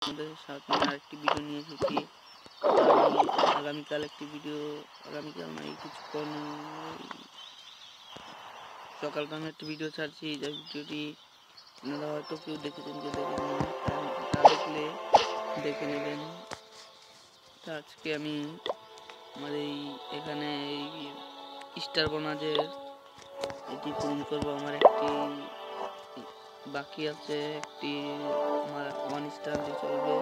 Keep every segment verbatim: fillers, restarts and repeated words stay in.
আপনাদের সামনে আরেকটি ভিডিও নিয়ে এসেছি। আমি আগামীকাল একটি ভিডিও আগামীকাল নয় কিছুক্ষণ সকালটা আমি একটি ভিডিও ছাড়ছি। যে ভিডিওটি আপনারা হয়তো কেউ দেখেছেন কেউ দেখেছেন তা দেখলে দেখে নেবেন। তা আজকে আমি আমার এই এখানে এই স্টার বোনাজের এটি পূরণ করবো। আমার একটি বাকি আছে, একটি আমার ওয়ান স্টার দিয়ে চলবে।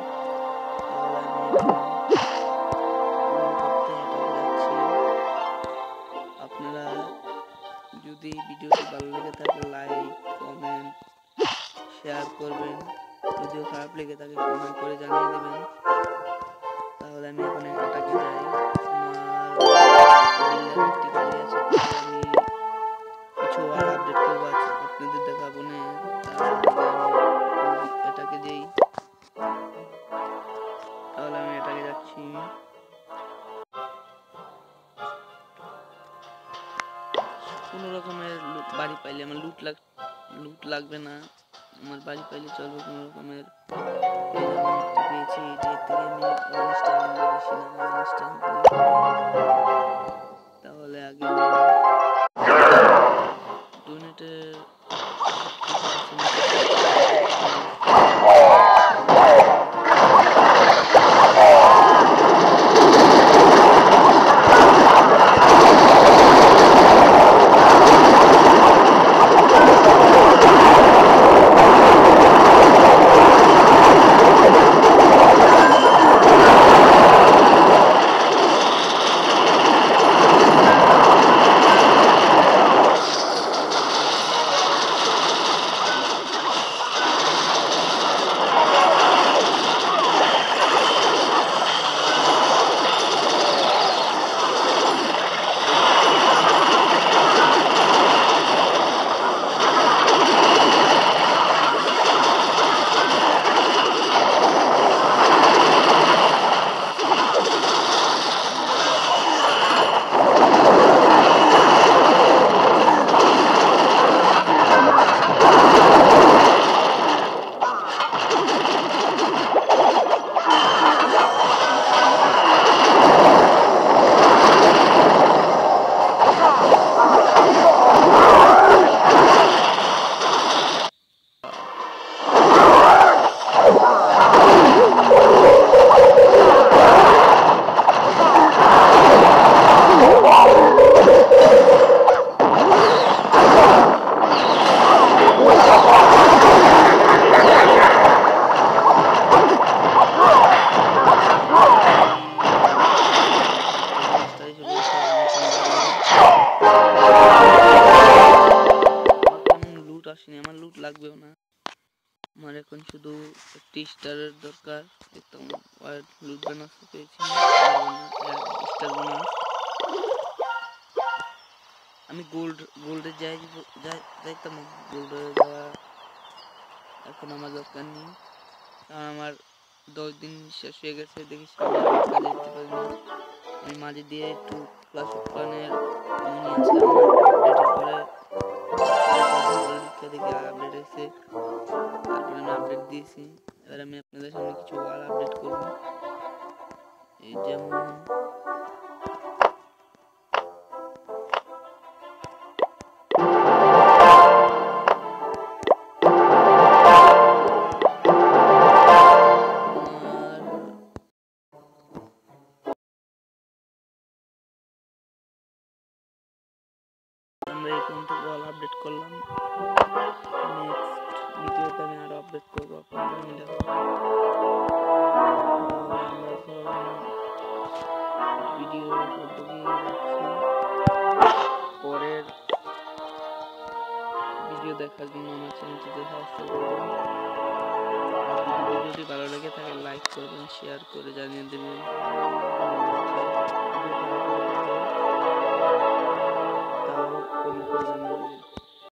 আপনারা যদি ভিডিওটি ভালো লেগে থাকে লাইক কমেন্ট শেয়ার করবেন, যদিও খারাপ লেগে থাকে কমেন্ট করে জানিয়ে দেবেন। তাহলে আমি এখন এটাকে যাই। আমার একটি গাড়ি আছে, আমি কিছু আর আপডেট করবো আপনাদের দেখাবো না। আমি এটাকে যাই, তাহলে আমি এটাকে যাচ্ছি। কোনো রকমের বাড়ি পাইলে আমার লুট লাগ লুট লাগবে না, আমার বাড়ি পাইলে চলবে। কোনো রকমের পেয়েছি যে থেকে আমি তাহলে আগে ডোনেটের আসেনি, আমার লুট লাগবেও না। আমার এখন শুধু একটি স্টারের দরকার। একদম লুট বোনাস পেয়েছি, স্টার বোনাস। আমি গোল্ড গোল্ডে যাই যাইতাম গোল্ডে যাওয়া এখন আমার দরকার নেই, কারণ আমার দশ দিন শেষ হয়ে গেছে। দেখি কাজে যেতে পারিনি। আমি মাঝে দিয়ে একটু ক্লাস অফ ক্লানের মনে আছে আপডেটের পরে দেখে আপডেট হয়েছে, তারপরে আমি আপডেট দিয়েছি। এবার আমি আপনাদের সামনে কিছু আর আপডেট করবো। এই যেমন আমরা এই পর্যন্ত অল আপডেট করলাম। নেক্সট ভিডিওতে আমি আরো আপডেট করবো আপনাদের মিলে। ভিডিও পরের ভিডিও দেখার জন্য আমার চ্যানেলটিতে সাবস্ক্রাইব করবেন। ভিডিওটি ভালো লেগে থাকে লাইক করবেন, শেয়ার করে জানিয়ে দেবেন। তাও কমেন্ট করে জানিয়ে দেবেন।